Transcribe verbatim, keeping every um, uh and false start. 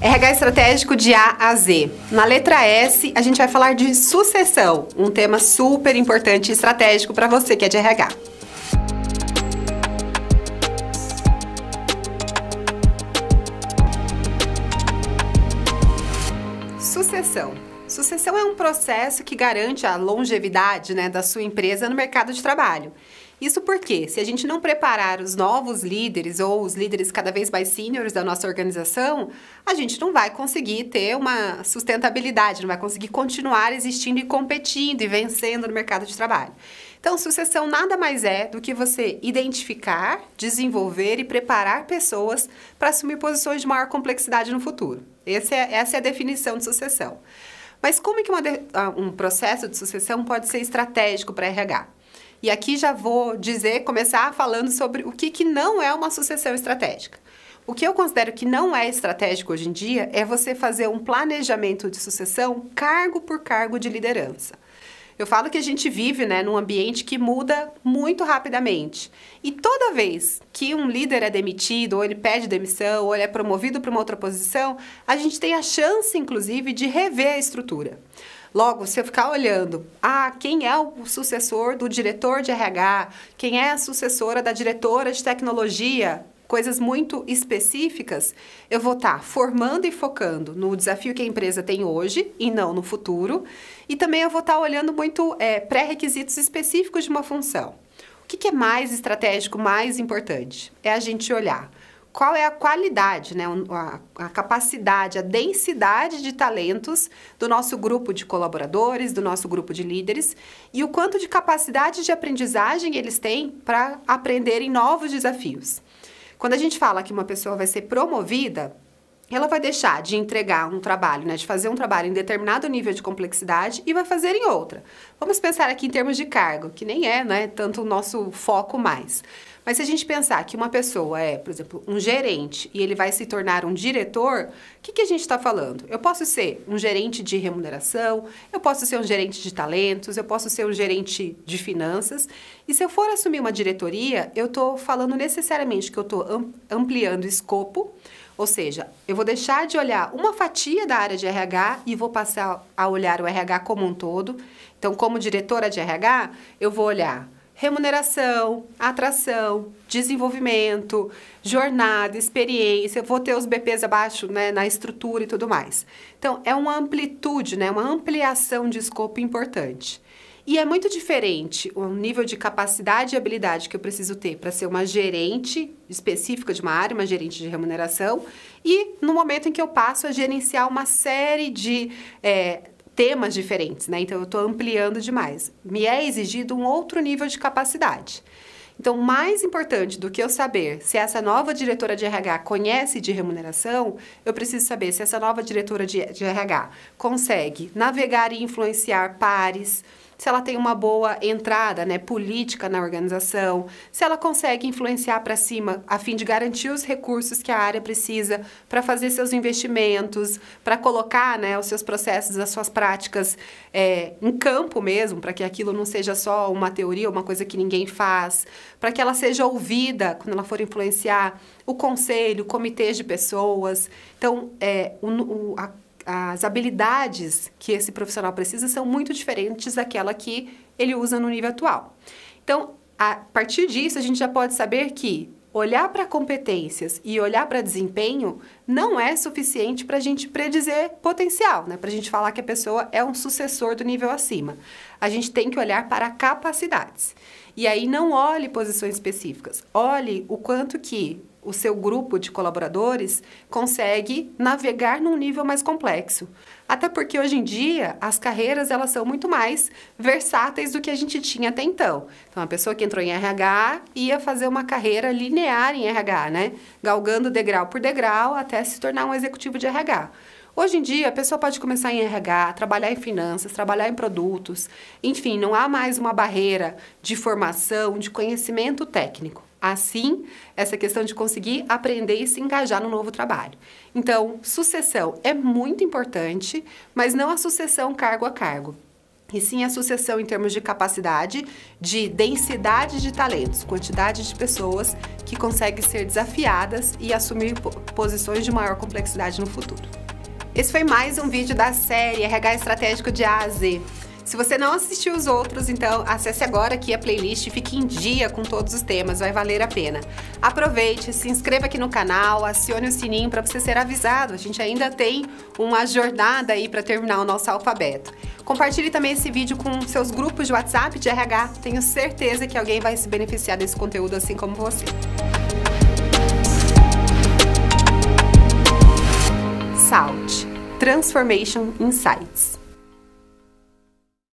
R H estratégico de A a Z. Na letra S, a gente vai falar de sucessão, um tema super importante e estratégico para você que é de R H. Sucessão. Sucessão é um processo que garante a longevidade, né, da sua empresa no mercado de trabalho. Isso porque, se a gente não preparar os novos líderes ou os líderes cada vez mais sêniores da nossa organização, a gente não vai conseguir ter uma sustentabilidade, não vai conseguir continuar existindo e competindo e vencendo no mercado de trabalho. Então, sucessão nada mais é do que você identificar, desenvolver e preparar pessoas para assumir posições de maior complexidade no futuro. Esse é, essa é a definição de sucessão. Mas como é que uma, um processo de sucessão pode ser estratégico para R H? E aqui já vou dizer, começar falando sobre o que, que não é uma sucessão estratégica. O que eu considero que não é estratégico hoje em dia é você fazer um planejamento de sucessão cargo por cargo de liderança. Eu falo que a gente vive, né, num ambiente que muda muito rapidamente. E toda vez que um líder é demitido, ou ele pede demissão, ou ele é promovido para uma outra posição, a gente tem a chance, inclusive, de rever a estrutura. Logo, se eu ficar olhando, ah, quem é o sucessor do diretor de R H, quem é a sucessora da diretora de tecnologia, coisas muito específicas, eu vou estar formando e focando no desafio que a empresa tem hoje e não no futuro. E também eu vou estar olhando muito é, pré-requisitos específicos de uma função. O que, que é mais estratégico, mais importante? É a gente olhar qual é a qualidade, né, a, a capacidade, a densidade de talentos do nosso grupo de colaboradores, do nosso grupo de líderes e o quanto de capacidade de aprendizagem eles têm para aprenderem novos desafios. Quando a gente fala que uma pessoa vai ser promovida, ela vai deixar de entregar um trabalho, né, de fazer um trabalho em determinado nível de complexidade e vai fazer em outra. Vamos pensar aqui em termos de cargo, que nem é, né, tanto o nosso foco mais. Mas se a gente pensar que uma pessoa é, por exemplo, um gerente e ele vai se tornar um diretor, o que, que a gente está falando? Eu posso ser um gerente de remuneração, eu posso ser um gerente de talentos, eu posso ser um gerente de finanças. E se eu for assumir uma diretoria, eu estou falando necessariamente que eu estou ampliando o escopo, ou seja, eu vou deixar de olhar uma fatia da área de R H e vou passar a olhar o R H como um todo. Então, como diretora de R H, eu vou olhar remuneração, atração, desenvolvimento, jornada, experiência, eu vou ter os B Ps abaixo, né, na estrutura e tudo mais. Então, é uma amplitude, né, uma ampliação de escopo importante. E é muito diferente o nível de capacidade e habilidade que eu preciso ter para ser uma gerente específica de uma área, uma gerente de remuneração, e no momento em que eu passo a gerenciar uma série de é, temas diferentes, né? Então, eu estou ampliando demais. Me é exigido um outro nível de capacidade. Então, mais importante do que eu saber se essa nova diretora de R H conhece de remuneração, eu preciso saber se essa nova diretora de, de R H consegue navegar e influenciar pares, se ela tem uma boa entrada, né, política na organização, se ela consegue influenciar para cima a fim de garantir os recursos que a área precisa para fazer seus investimentos, para colocar, né, os seus processos, as suas práticas é, em campo mesmo, para que aquilo não seja só uma teoria, uma coisa que ninguém faz, para que ela seja ouvida quando ela for influenciar o conselho, comitês de pessoas. Então, é, o, o, a as habilidades que esse profissional precisa são muito diferentes daquela que ele usa no nível atual. Então, a partir disso, a gente já pode saber que olhar para competências e olhar para desempenho não é suficiente para a gente predizer potencial, né? Para a gente falar que a pessoa é um sucessor do nível acima. A gente tem que olhar para capacidades. E aí não olhe posições específicas, olhe o quanto que o seu grupo de colaboradores consegue navegar num nível mais complexo. Até porque hoje em dia as carreiras elas são muito mais versáteis do que a gente tinha até então. Então a pessoa que entrou em R H ia fazer uma carreira linear em R H, né? Galgando degrau por degrau até se tornar um executivo de R H. Hoje em dia, a pessoa pode começar em R H, trabalhar em finanças, trabalhar em produtos, enfim, não há mais uma barreira de formação, de conhecimento técnico. Assim, essa questão de conseguir aprender e se engajar no novo trabalho. Então, sucessão é muito importante, mas não a sucessão cargo a cargo. e sim a sucessão em termos de capacidade, de densidade de talentos, quantidade de pessoas que conseguem ser desafiadas e assumir posições de maior complexidade no futuro. Esse foi mais um vídeo da série R H Estratégico de A a Z. Se você não assistiu os outros, então acesse agora aqui a playlist e fique em dia com todos os temas, vai valer a pena. Aproveite, se inscreva aqui no canal, acione o sininho para você ser avisado. A gente ainda tem uma jornada aí para terminar o nosso alfabeto. Compartilhe também esse vídeo com seus grupos de WhatsApp de R H, tenho certeza que alguém vai se beneficiar desse conteúdo assim como você. SALT, Transformation Insights.